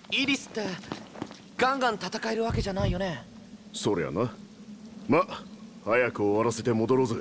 イリスってガンガン戦えるわけじゃないよね。 そりゃな。ま、早く終わらせて戻ろうぜ。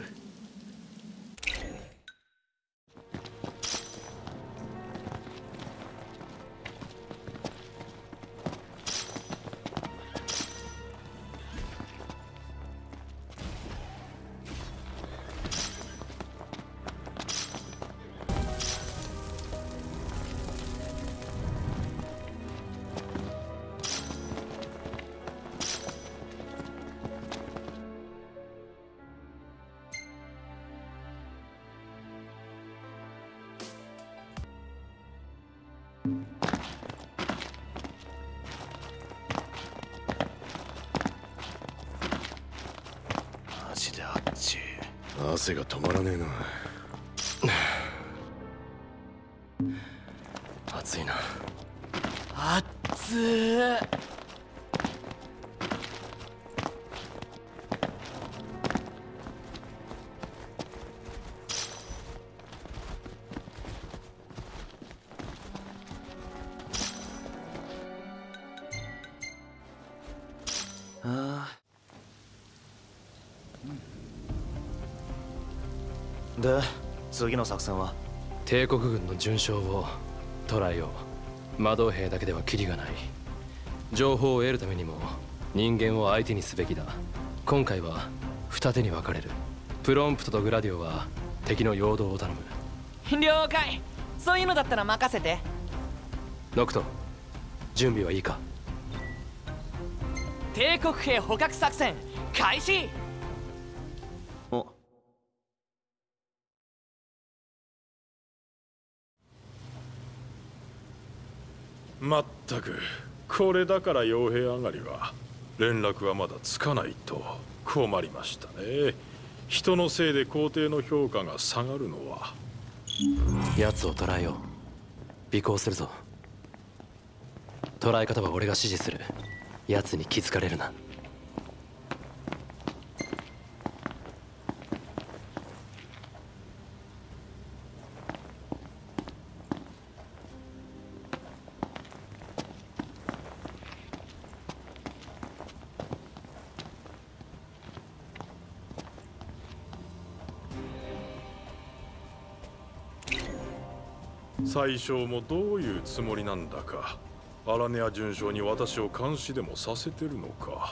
マジであっち。 汗が止まらねえな。 暑いな。 あっつー。 で、次の作戦は？ 帝国軍の巡将を捕らえよう。魔導兵だけではキリがない。情報を得るためにも人間を相手にすべきだ。今回は二手に分かれる。プロンプトとグラディオは敵の陽動を頼む。 了解。そういうのだったら任せて。 ノクト、準備はいいか？ 帝国兵捕獲作戦開始。 お。 まったく、これだから傭兵上がりは連絡がまだつかないと困りましたね。人のせいで皇帝の評価が下がるのは。 奴を捕らえよう。尾行するぞ。捕らえ方は俺が指示する。奴に気づかれるな。 宰相もどういうつもりなんだか。アラネア准将に私を監視でもさせてるのか。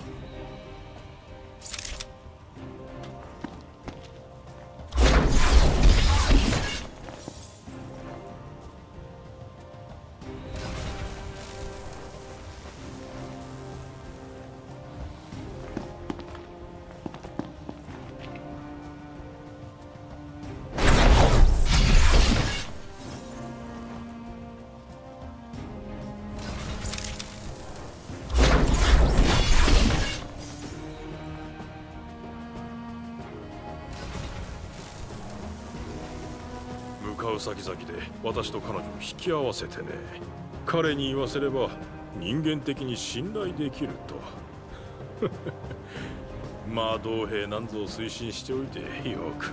向かう先々で私と彼女を引き合わせてね。彼に言わせれば人間的に信頼できると。魔導兵なんぞを推進しておいてよく。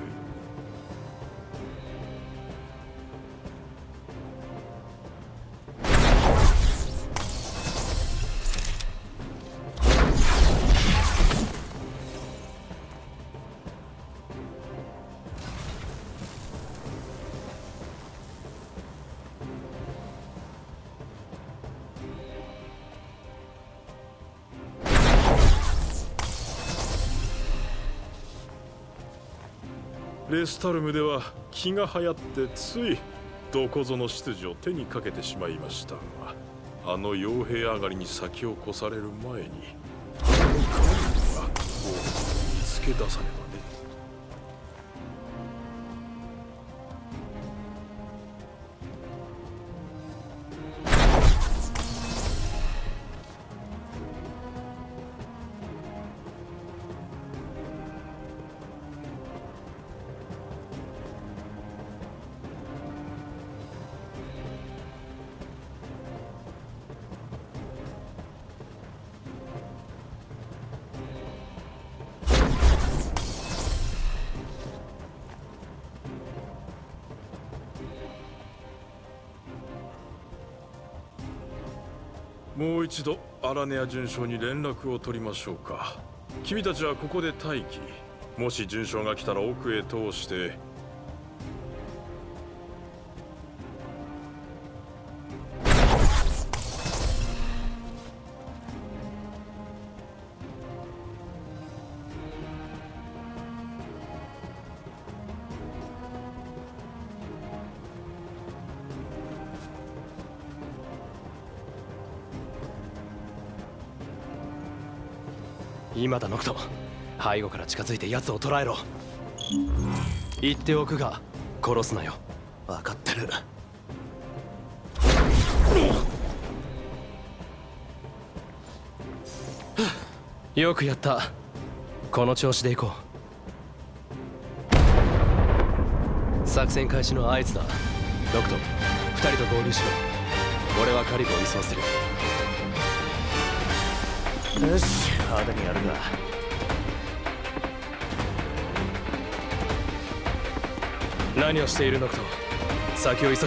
レスタルムでは気が流行ってついどこぞの執事を手にかけてしまいましたが、あの傭兵上がりに先を越される前にあの彼には見つけ出さねばね。 もう一度アラネア准将に連絡を取りましょうか。君たちはここで待機。もし准将が来たら奥へ通して。 今だノクト。背後から近づいて奴を捕らえろ。言っておくが殺すなよ。 分かってる。 よくやった。この調子で行こう。作戦開始の合図だ。ノクト、2人と合流しろ。俺はカリブを移送する。 よし、派手にやるか。 何をしているノクト。先を急ぐぞ。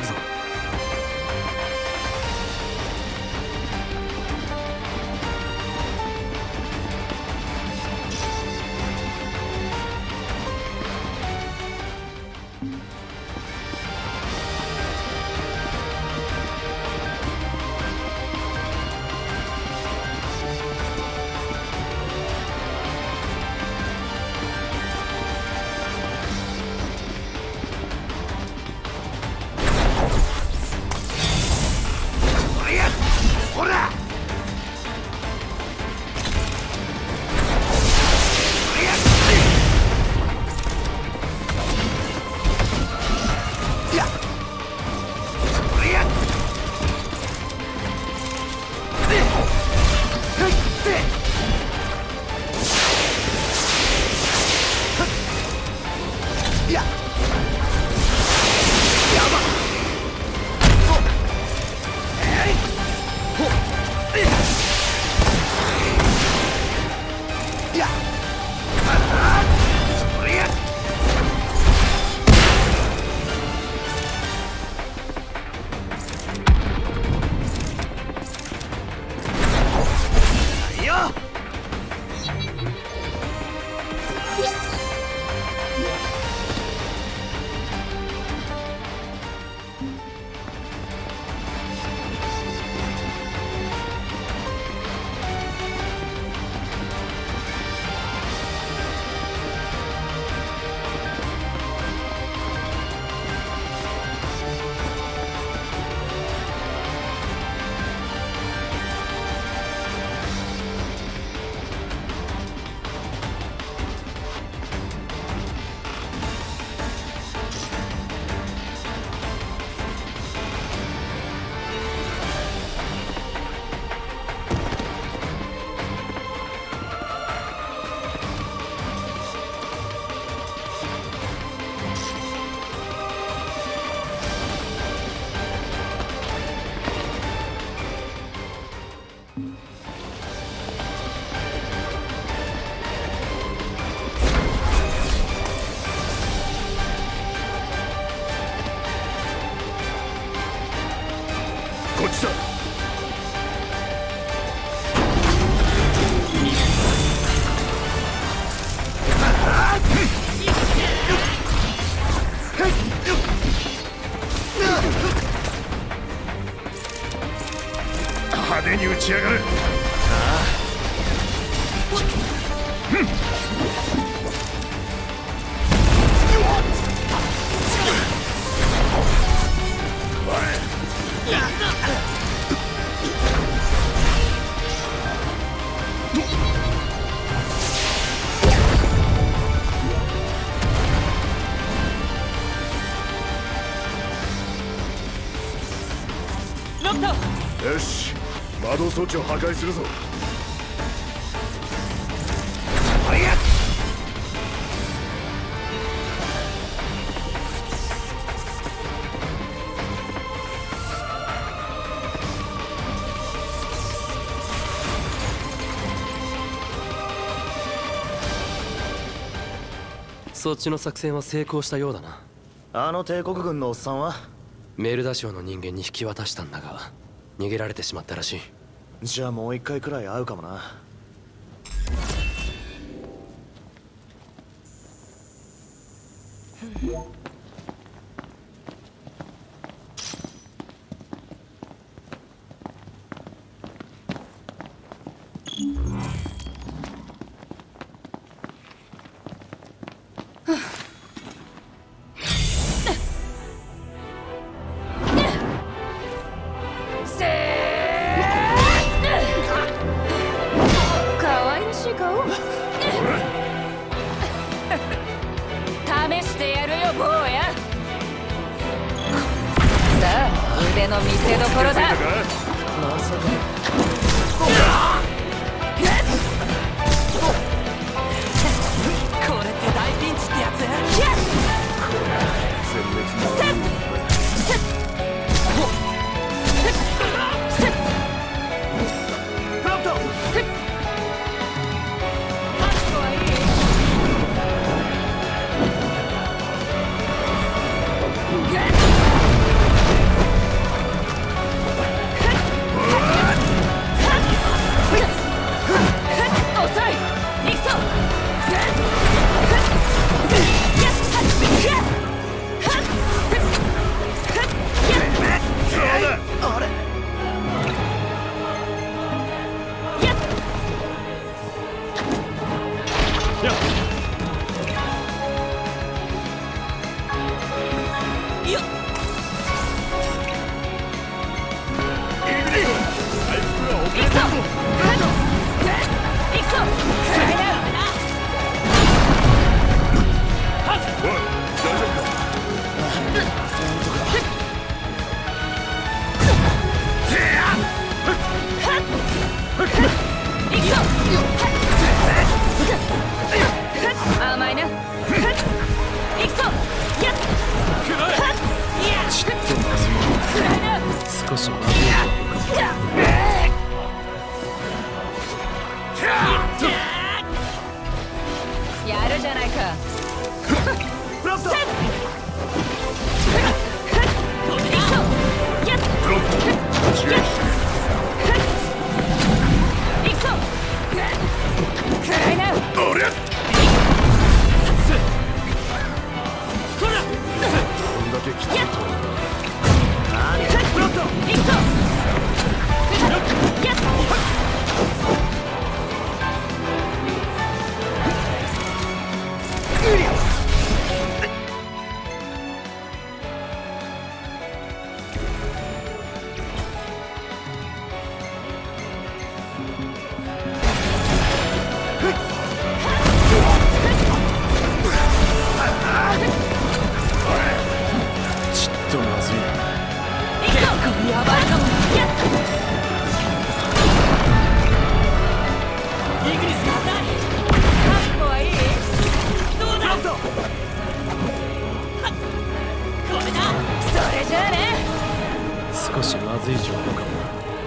派手に打ち上がる。よし、窓装置を破壊するぞ。 そっちの作戦は成功したようだな。 あの帝国軍のおっさんはメルダ省の人間に引き渡したんだが逃げられてしまったらしい。 じゃあもう一回くらい会うかもな。 可愛らしい顔。試してやるよ坊や。さあ腕の見せどころだ。 まさか。 これって大ピンチってやつ。 甘いな。 少しまずい。 やるじゃないか。 少しまずい情報かも。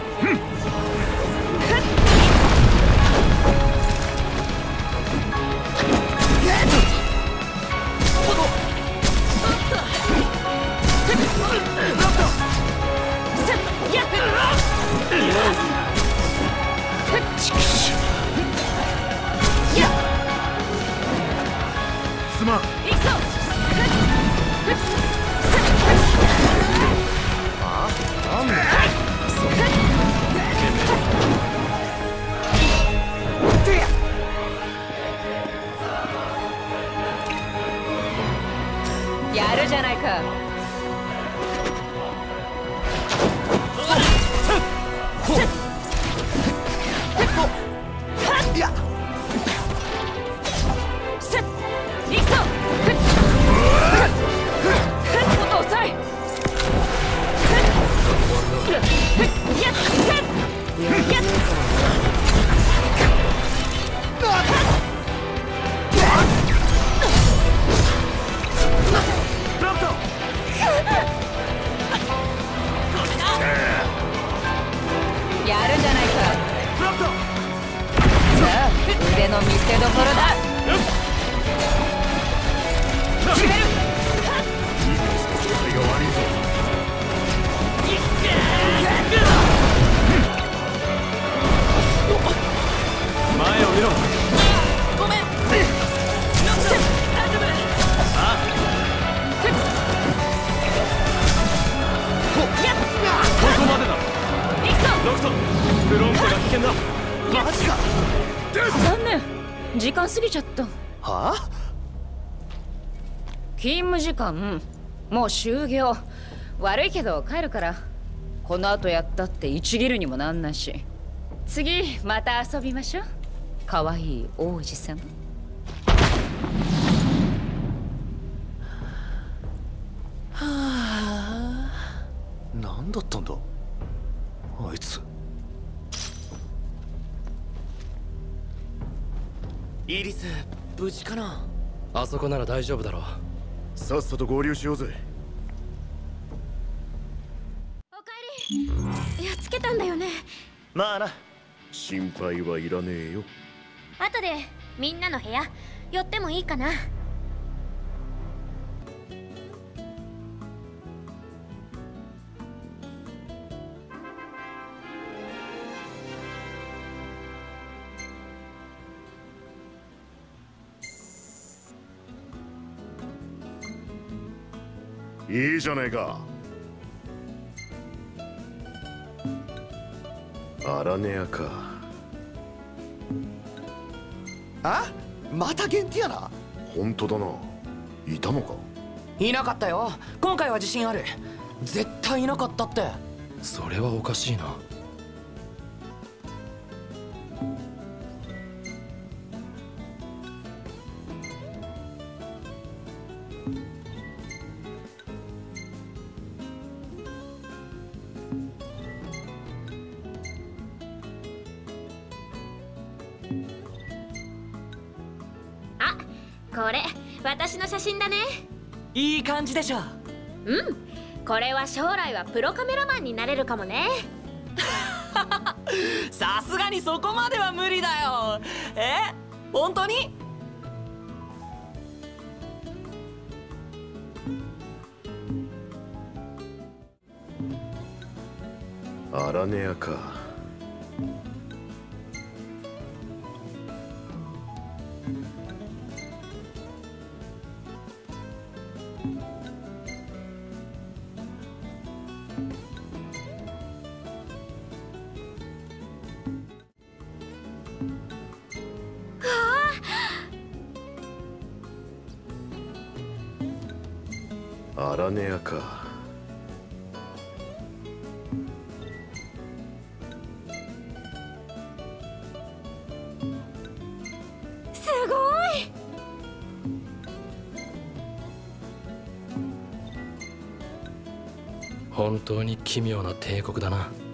すまん。 やるじゃないか。やるじゃないか。さあ腕の見せどころだ。決める。 状態が悪いぞ。 マジか。 残念、時間過ぎちゃった。 はあ？ 勤務時間もう終了。悪いけど帰るから。この後やったって一ギルにもなんないし。次また遊びましょう。かわいい王子様。 はあ。何だったんだあいつ。 イリス無事かな。 あそこなら大丈夫だろう。 さっさと合流しようぜ。 おかえり。やっつけたんだよね。 まあな。 心配はいらねえよ。 後でみんなの部屋寄ってもいいかな。 いいじゃねえか。アラネアか。 あ、またゲンティアナ。 本当だな。いたのか。 いなかったよ。今回は自信ある。絶対いなかったって。 それはおかしいな。 あ、これ私の写真だね。 いい感じでしょ。 うん、これは将来はプロカメラマンになれるかもね。 さすがにそこまでは無理だよ。本当に？ アラネアか。アラネアか。 すごい。 本当に奇妙な帝国だな。